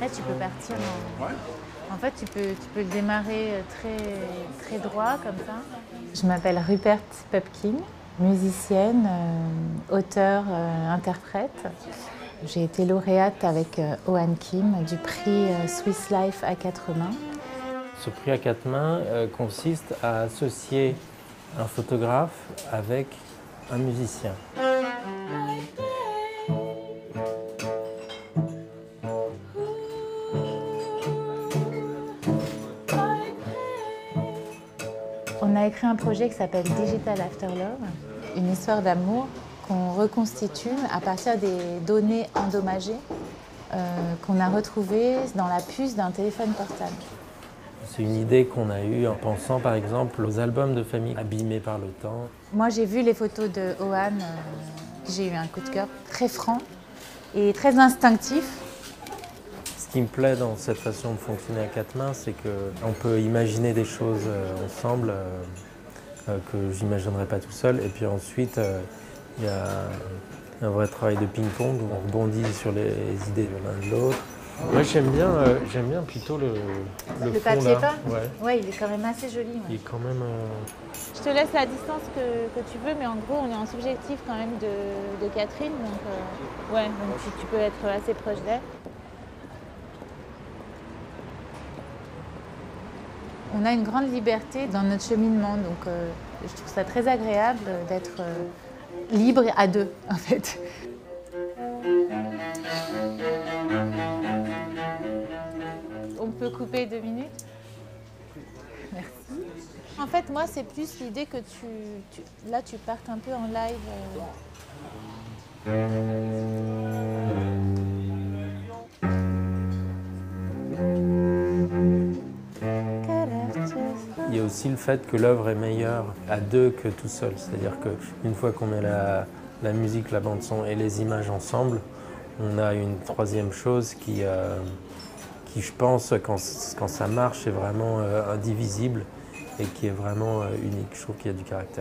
après, tu peux partir en... Ouais. En fait, tu peux le démarrer très droit, comme ça. Je m'appelle Rupert Pupkin, musicienne, auteure, interprète. J'ai été lauréate avec Oan Kim du prix Swiss Life à 4 mains. Ce prix à 4 mains consiste à associer un photographe avec un musicien. On a écrit un projet qui s'appelle Digital After Love, une histoire d'amour qu'on reconstitue à partir des données endommagées qu'on a retrouvées dans la puce d'un téléphone portable. C'est une idée qu'on a eue en pensant par exemple aux albums de famille abîmés par le temps. Moi j'ai vu les photos de Oan, j'ai eu un coup de cœur très franc et très instinctif. Ce qui me plaît dans cette façon de fonctionner à 4 mains, c'est qu'on peut imaginer des choses ensemble que je n'imaginerais pas tout seul. Et puis ensuite, il y a un vrai travail de ping-pong où on rebondit sur les idées de l'un de l'autre. Moi j'aime bien plutôt le fond papier là. peint. Ouais. Ouais, il est quand même assez joli. Ouais. Il est quand même... Je te laisse la distance que tu veux, mais en gros on est en subjectif quand même de Catherine, donc ouais, donc tu peux être assez proche d'elle. On a une grande liberté dans notre cheminement, donc je trouve ça très agréable d'être libre à deux, en fait. On peut couper 2 minutes? Merci. En fait, moi, c'est plus l'idée que là, tu partes un peu en live. Il y a aussi le fait que l'œuvre est meilleure à deux que tout seul. C'est-à-dire qu'une fois qu'on met la musique, la bande-son et les images ensemble, on a une troisième chose qui je pense, quand ça marche, est vraiment indivisible et qui est vraiment unique. Je trouve qu'il y a du caractère.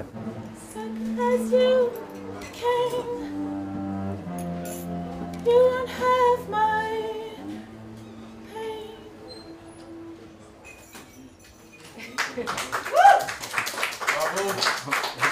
Bravo!